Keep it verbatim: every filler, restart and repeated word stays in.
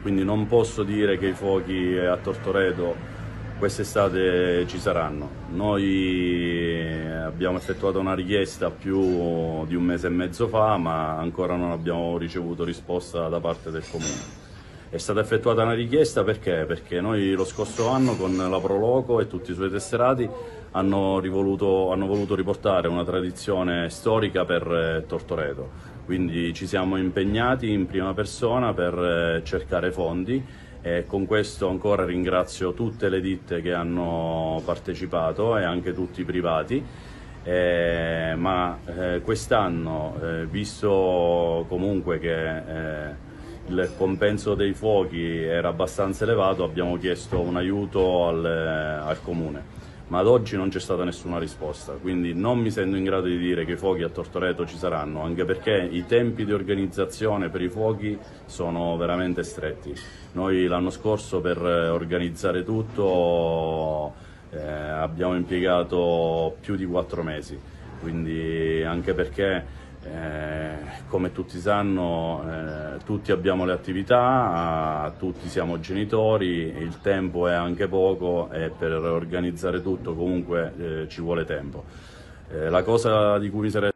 quindi non posso dire che i fuochi a Tortoreto quest'estate ci saranno. Noi abbiamo effettuato una richiesta più di un mese e mezzo fa, ma ancora non abbiamo ricevuto risposta da parte del Comune. È stata effettuata una richiesta perché? Perché noi lo scorso anno con la Proloco e tutti i suoi tesserati hanno, rivoluto, hanno voluto riportare una tradizione storica per Tortoreto, quindi ci siamo impegnati in prima persona per cercare fondi e con questo ancora ringrazio tutte le ditte che hanno partecipato e anche tutti i privati. Eh, ma eh, quest'anno, eh, visto comunque che eh, il compenso dei fuochi era abbastanza elevato, abbiamo chiesto un aiuto al, al Comune, ma ad oggi non c'è stata nessuna risposta, quindi non mi sento in grado di dire che i fuochi a Tortoreto ci saranno, anche perché i tempi di organizzazione per i fuochi sono veramente stretti. Noi l'anno scorso per organizzare tutto eh, abbiamo impiegato più di quattro mesi, quindi anche perché Eh, come tutti sanno, eh, tutti abbiamo le attività, tutti siamo genitori, il tempo è anche poco e per organizzare tutto comunque eh, ci vuole tempo. Eh, la cosa di cui mi sarei